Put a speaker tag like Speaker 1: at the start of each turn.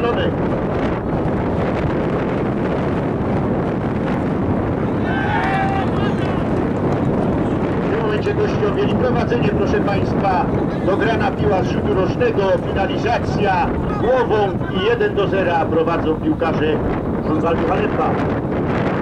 Speaker 1: środek. W tym momencie goście objęli prowadzenie, proszę Państwa. Dograna piła z rzutu rożnego, finalizacja głową i 1-0 prowadzą piłkarze Grunwaldu Haleppa.